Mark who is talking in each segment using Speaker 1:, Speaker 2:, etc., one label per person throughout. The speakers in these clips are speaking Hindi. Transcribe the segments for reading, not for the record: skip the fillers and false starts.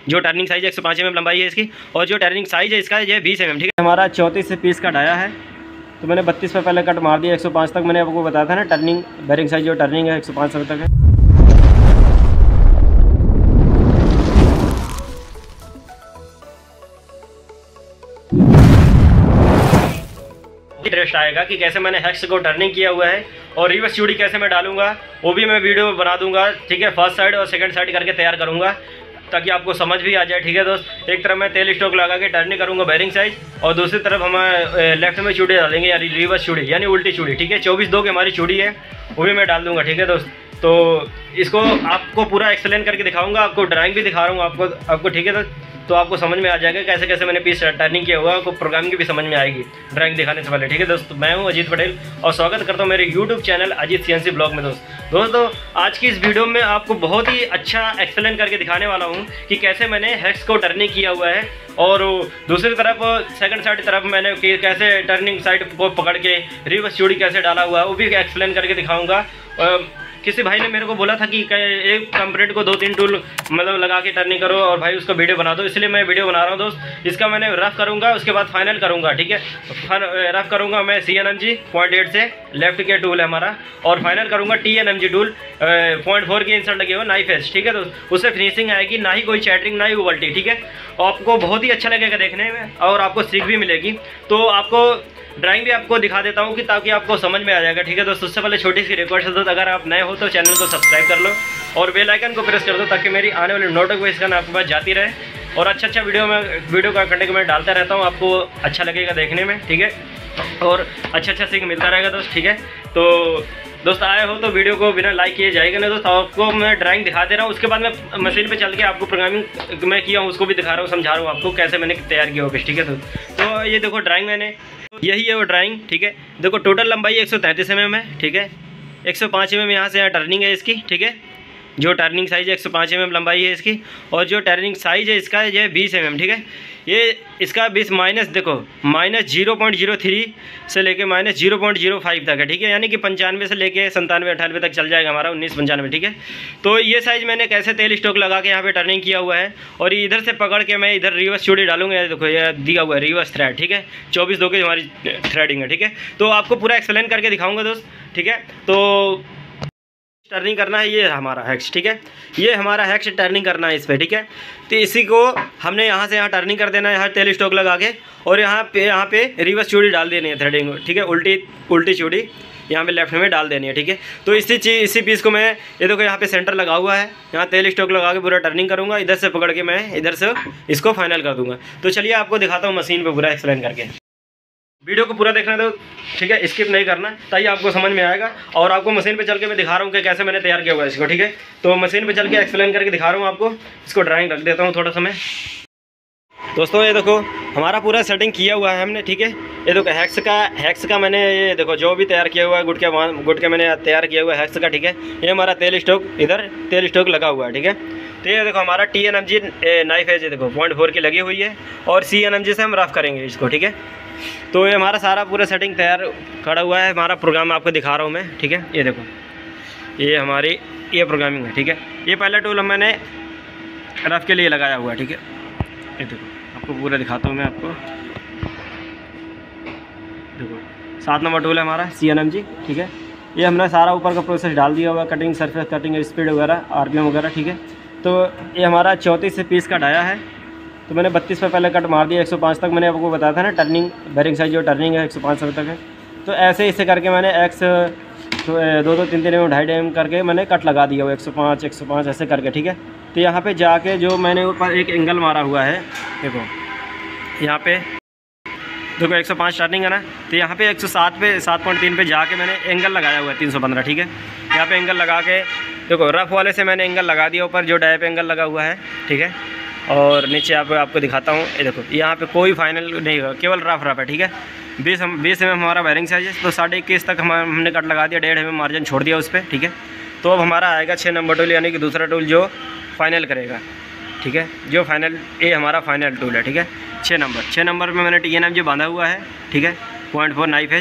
Speaker 1: जो टर्निंग साइज 105 mm लंबाई है इसकी, और जो टर्निंग साइज है इसका है 20 mm, ठीक है। हमारा 34 से पीस का डाया है, तो मैंने 32 पे पहले कट मार दिया। 105 तक मैंने आपको बताया था ना, टर्निंग बेरिंग साइज जो टर्निंग है 105 तक है। इंटरेस्ट आएगा कि कैसे मैंने हेक्स को टर्निंग किया हुआ है और रिवर्स चूड़ी कैसे मैं डालूंगा, वो भी मैं वीडियो में बना दूंगा, ठीक है। फर्स्ट साइड और सेकंड साइड करके तैयार करूंगा ताकि आपको समझ भी आ जाए, ठीक है दोस्त। एक तरफ मैं तेल स्टॉक लगा के टर्निंग करूंगा बेरिंग साइज, और दूसरी तरफ हम लेफ्ट में चूड़ी डालेंगे यानी रिवर्स चूड़ी यानी उल्टी चूड़ी, ठीक है। 24-2 की हमारी चूड़ी है, वो भी मैं डाल दूंगा, ठीक है दोस्त। तो इसको आपको पूरा एक्सप्लेन करके दिखाऊंगा, आपको ड्राइंग भी दिखा रहा हूँ आपको, ठीक है दोस्त। तो आपको समझ में आ जाएगा कैसे कैसे मैंने पीस टर्निंग किया हुआ, आपको प्रोग्रामिंग की भी समझ में आएगी ड्राइंग दिखाने से पहले, ठीक है दोस्त। मैं हूं अजीत पटेल और स्वागत करता हूं मेरे YouTube channel Ajit CNC blog में। दोस्तों आज की इस वीडियो में आपको बहुत ही अच्छा एक्सप्लेन करके दिखाने वाला हूं कि कैसे मैंने हेक्स को टर्निंग किया हुआ है, और दूसरी तरफ सेकंड साइड तरफ मैंने कैसे टर्निंग साइड को पकड़ के रिवर्स चूड़ी कैसे डाला हुआ है, वो भी एक्सप्लेन करके दिखाऊँगा। किसी भाई ने मेरे को बोला था कि एक कंपोनेंट को 2-3 टूल मतलब लगा के टर्निंग करो और भाई उसका वीडियो बना दो, इसलिए मैं वीडियो बना रहा हूँ दोस्त। इसका मैंने रफ करूँगा, उसके बाद फाइनल करूँगा, ठीक है। रफ करूँगा मैं CNMG 0.8 से, लेफ्ट के टूल है हमारा, और फाइनल करूँगा TNMG टूल 0.4 की इंसर्ट लगे हुए नाइफ एज, ठीक है दोस्त। उससे फिनिशिंग आएगी, ना ही कोई चैटरिंग ना ही उबल्टी, ठीक है। आपको बहुत ही अच्छा लगेगा देखने में और आपको सीख भी मिलेगी। तो आपको ड्राइंग भी आपको दिखा देता हूँ कि ताकि आपको समझ में आ जाएगा, ठीक है दोस्तों। उससे पहले छोटी सी रिक्वेस्ट है दोस्त, अगर आप नए हो तो चैनल को सब्सक्राइब कर लो और बेल आइकन को प्रेस कर दो ताकि मेरी आने वाली नोटिफिकेशन आपके पास जाती रहे, और अच्छा वीडियो का कंटेंट मैं डालता रहता हूँ, आपको अच्छा लगेगा देखने में, ठीक है, और अच्छा सीख मिलता रहेगा दोस्त, ठीक है। तो दोस्त आए हो तो वीडियो को बिना लाइक किए जाएगा नहीं दोस्त। आपको मैं ड्राइंग दिखा दे रहा हूँ, उसके बाद मैं मशीन पे चल के आपको प्रोग्रामिंग मैं किया हूँ उसको भी दिखा रहा हूँ, समझा रहा हूँ आपको कैसे मैंने तैयार किया होगा, ठीक है। तो ये देखो ड्राइंग मैंने, यही है वो ड्राइंग, ठीक है। देखो टोटल लंबाई 133 mm है, ठीक है। 105 mm यहाँ से यहाँ टर्निंग है इसकी, ठीक है। जो टर्निंग साइज है 105 mm लंबाई है इसकी, और जो टर्निंग साइज है इसका ये 20 mm, ठीक है। ये इसका 20 माइनस देखो -0.03 से लेके -0.05 तक है, ठीक है। यानी कि 95 से लेके 97-98 तक चल जाएगा हमारा 1995, ठीक है। तो ये साइज मैंने कैसे तेल स्टॉक लगा के यहाँ पे टर्निंग किया हुआ है, और इधर से पकड़ के मैं इधर रिवर्स चूड़ी डालूंगा। देखो ये दिया हुआ है रिवर्स थ्रेड, ठीक है। 24-2 की हमारी थ्रेडिंग है, ठीक है। तो आपको पूरा एक्सप्लेन करके दिखाऊंगा दोस्त, ठीक है। तो टर्निंग करना है, ये हमारा हेक्स, ठीक है। ये हमारा हेक्स टर्निंग करना है इस पर, ठीक है। तो इसी को हमने यहाँ से यहाँ टर्निंग कर देना है, यहाँ तेल स्टॉक लगा के, और यहाँ पे रिवर्स चूड़ी डाल देनी है थ्रेडिंग, ठीक है। उल्टी चूड़ी यहाँ पे लेफ्ट में डाल देनी है, ठीक है। तो इसी पीस को मैं ये देखो यहाँ पे सेंटर लगा हुआ है, यहाँ तेल स्टॉक लगा के पूरा टर्निंग करूँगा, इधर से पकड़ के मैं इधर से इसको फाइनल कर दूँगा। तो चलिए आपको दिखाता हूँ मशीन पर पूरा एक्सप्लेन करके। वीडियो को पूरा देखना दो, ठीक है, स्किप नहीं करना, ताकि आपको समझ में आएगा। और आपको मशीन पे चल के मैं दिखा रहा हूँ कि कैसे मैंने तैयार किया हुआ है इसको, ठीक है। तो मशीन पे चल के एक्सप्लेन करके दिखा रहा हूँ आपको। इसको ड्राइंग रख देता हूँ थोड़ा समय। दोस्तों ये देखो हमारा पूरा सेटिंग किया हुआ है हमने, ठीक है। ये देखो हेक्स का मैंने ये देखो जो भी तैयार किया हुआ है, गुटके मैंने तैयार किया हुआ है हेक्स का, ठीक है। ये हमारा तेल स्टॉक लगा हुआ है, ठीक है। तो ये देखो हमारा TNMG नाइफ है, ये देखो 0.4 की लगी हुई है, और CNMG से हम रफ करेंगे इसको, ठीक है। तो ये हमारा सारा पूरा सेटिंग तैयार खड़ा हुआ है, हमारा प्रोग्राम आपको दिखा रहा हूँ मैं, ठीक है। ये देखो ये हमारी ये प्रोग्रामिंग है, ठीक है। ये पहला टूल मैंने रफ के लिए लगाया हुआ है, ठीक है। ये देखो आपको पूरा दिखाता हूँ मैं आपको। देखो 7 नंबर टूल है हमारा CNMG, ठीक है। ये हमने सारा ऊपर का प्रोसेस डाल दिया हुआ है, कटिंग, सरफेस कटिंग, स्पीड वगैरह, RPM वगैरह, ठीक है। तो ये हमारा 34 से पीस का डाया है, तो मैंने 32 पे पहले कट मार दिया। 105 तक मैंने आपको बताया था ना, टर्निंग बेरिंग साइज जो टर्निंग है 105 तक है। तो ऐसे इसे करके मैंने 2-2, 3-3 mm, 2.5 mm करके मैंने कट लगा दिया हुआ 105 ऐसे करके, ठीक है। तो यहाँ पे जाके जो मैंने ऊपर एक एंगल मारा हुआ है, देखो यहाँ पे देखो 105 टर्निंग है ना, तो यहाँ पे 107 पे 7.3 पे जाके मैंने एंगल लगाया हुआ है 315, ठीक है। यहाँ पे एंगल लगा के देखो रफ वाले से मैंने एंगल लगा दिया ऊपर, जो डाय पे एंगल लगा हुआ है, ठीक है। और नीचे आपको दिखाता हूँ, ये देखो यहाँ पे कोई फाइनल नहीं होगा, केवल रफ है, ठीक है। 20 mm हमारा वायरिंग साइज है, तो 21.5 तक हमने कट लगा दिया, 1.5 mm मार्जिन छोड़ दिया उस पर, ठीक है। तो अब हमारा आएगा 6 नंबर टूल, यानी कि दूसरा टूल जो फाइनल करेगा, ठीक है। जो फाइनल ये हमारा फाइनल टूल है, ठीक है। 6 नंबर में मैंने TNMG बांधा हुआ है, ठीक है। 0.4 नाइफ एज,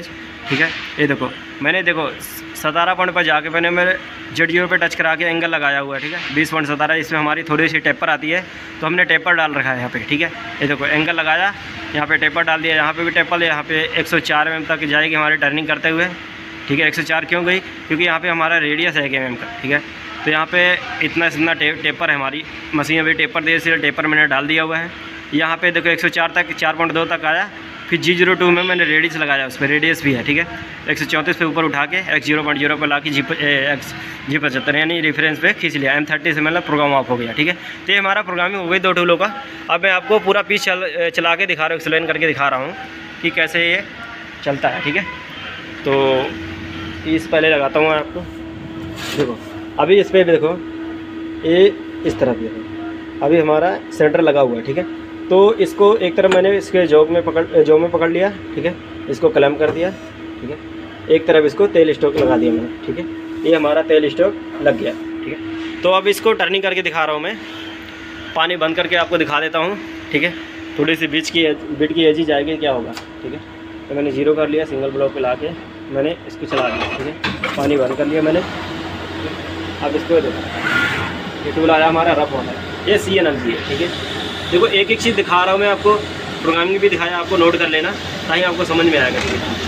Speaker 1: ठीक है। ये देखो मैंने 17 पॉइंट पर जाके मैंने मेरे Z0 पे टच करा के एंगल लगाया हुआ है, ठीक है। 20.17 इसमें हमारी थोड़ी सी टेपर आती है, तो हमने टेपर डाल रखा है यहाँ पे, ठीक है। ये देखो एंगल लगाया, यहाँ पे टेपर डाल दिया, यहाँ पे भी टेपर, यहाँ पे 104 mm तक जाएगी हमारी टर्निंग करते हुए, ठीक है। 104 क्यों गई? क्योंकि यहाँ पे हमारा रेडियस है 1 mm का, ठीक है। तो यहाँ पे इतना टेपर है, हमारी मशीन अभी टेपर दे, इसलिए टेपर मैंने डाल दिया हुआ है। यहाँ पे देखो 104 तक 4.2 तक आया। फिर G02 में मैंने रेडियस लगाया, उस पर रेडियस भी है, ठीक है। 134 पे ऊपर उठा के X0.0 पर ला के G75 यानी रेफरेंस पे खींच लिया। M30 से मतलब प्रोग्राम ऑफ हो गया, ठीक है। तो ये हमारा प्रोग्रामिंग हो गई 2 टूलों का। अब मैं आपको पूरा पीस चला के दिखा रहा हूँ, एक्सप्लेन करके दिखा रहा हूँ कि कैसे ये चलता है, ठीक है। तो पीस पहले लगाता हूँ आपको, देखो अभी इस पर भी देखो, ये इस तरफ देखो, अभी हमारा सेंटर लगा हुआ है, ठीक है। तो इसको एक तरफ मैंने इसके जॉब में पकड़ लिया, ठीक है। इसको क्लैम्प कर दिया, ठीक है। एक तरफ इसको तेल स्टॉक लगा दिया मैंने, ठीक है। ये हमारा तेल स्टॉक लग गया, ठीक है। तो अब इसको टर्निंग करके दिखा रहा हूँ मैं, पानी बंद करके आपको दिखा देता हूँ, ठीक है। थोड़ी सी बिट की एजी जाएगी, क्या होगा, ठीक है। तो मैंने 0 कर लिया, सिंगल ब्लॉक पे ला के मैंने इसको चला दिया, ठीक है। पानी बंद कर लिया मैंने। अब इसको देखो, ये टूल आया हमारा रफ वाला, ये CNMG है, ठीक है। देखो एक एक चीज़ दिखा रहा हूँ मैं आपको, प्रोग्रामिंग भी दिखाया आपको, नोट कर लेना ताकि आपको समझ में आएगा, ठीक है।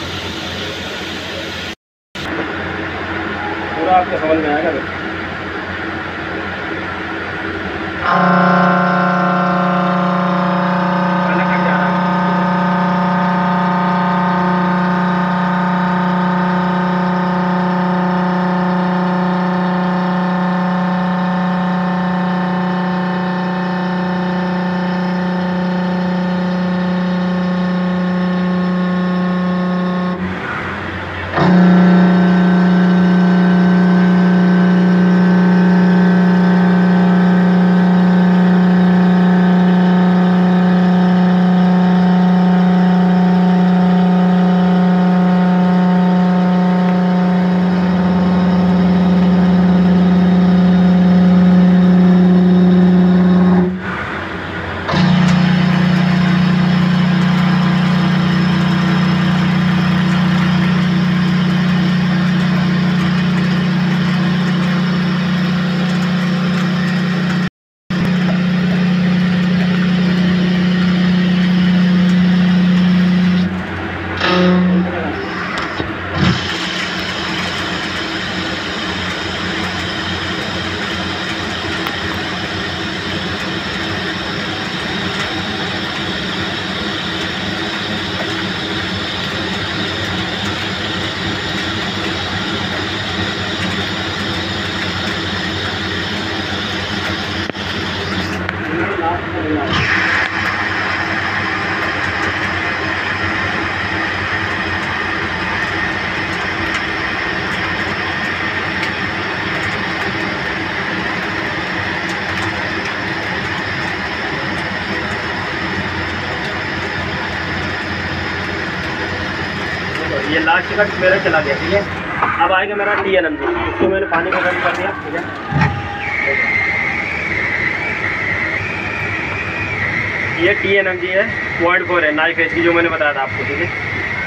Speaker 1: पूरा आपको समझ में आएगा। ये लास्ट कट मेरा चला गया, ठीक है। अब आएगा मेरा TNMG, इसको मैंने पानी को गर्म कर दिया, ठीक है। ये TNMG है, 0.4 है, नाइफ एज की, जो मैंने बताया था आपको, ठीक है।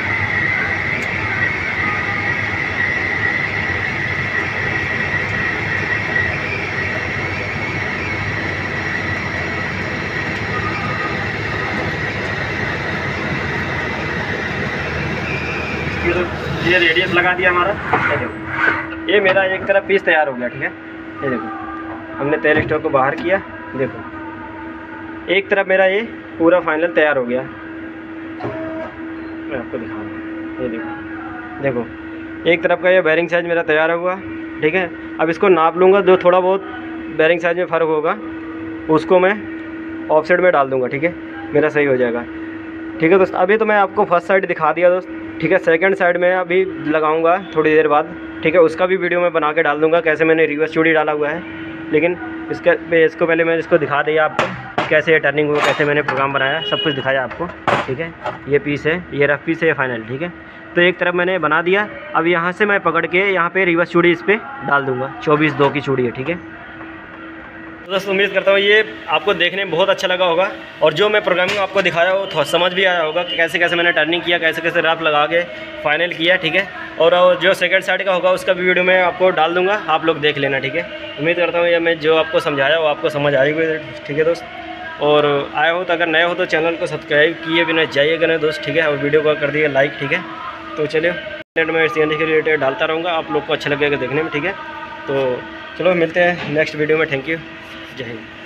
Speaker 1: ये रेडियस लगा दिया हमारा, ये देखो, ये मेरा एक तरफ पीस तैयार हो गया, ठीक है। ये देखो हमने तेल स्टॉक को बाहर किया, देखो एक तरफ मेरा ये पूरा फाइनल तैयार हो गया। मैं आपको दिखा रहा हूँ, ये देखो एक तरफ का ये बैरिंग साइज मेरा तैयार हुआ, ठीक है। अब इसको नाप लूँगा, जो थोड़ा बहुत बैरिंग साइज में फ़र्क होगा उसको मैं ऑफसेट में डाल दूँगा, ठीक है। मेरा सही हो जाएगा, ठीक है दोस्त। अभी तो मैं आपको फर्स्ट साइड दिखा दिया दोस्त, ठीक है। सेकंड साइड में अभी लगाऊंगा थोड़ी देर बाद, ठीक है। उसका भी वीडियो मैं बना के डाल दूंगा, कैसे मैंने रिवर्स चूड़ी डाला हुआ है। लेकिन इसको पहले मैं इसको दिखा दिया आपको, कैसे टर्निंग हुआ, कैसे मैंने प्रोग्राम बनाया, सब कुछ दिखाया आपको, ठीक है। ये पीस है, ये रफ पीस है, ये फाइनल, ठीक है। तो एक तरफ मैंने बना दिया, अब यहाँ से मैं पकड़ के यहाँ पे रिवर्स चूड़ी इस पर डाल दूँगा। 24/2 की चूड़ी है, ठीक है। दोस्तों उम्मीद करता हूँ ये आपको देखने में बहुत अच्छा लगा होगा, और जो मैं प्रोग्रामिंग आपको दिखाया वो थोड़ा समझ भी आया होगा कि कैसे कैसे मैंने टर्निंग किया, कैसे कैसे रफ लगा के फाइनल किया, ठीक है। और जो सेकंड साइड का होगा उसका भी वीडियो मैं आपको डाल दूँगा, आप लोग देख लेना, ठीक है। उम्मीद करता हूँ ये मैं जो आपको समझाया वो आपको समझ आएगी, ठीक है दोस्त। और आए हो तो अगर नए हो तो चैनल को सब्सक्राइब किए बिना जाइएगा ना दोस्त, ठीक है। और वीडियो को कर दिए लाइक, ठीक है। तो चलिए मैं इस के रिलेटेड डालता रहूँगा, आप लोग को अच्छा लगेगा देखने में, ठीक है। तो चलो मिलते हैं नेक्स्ट वीडियो में। थैंक यू, जय हिंद।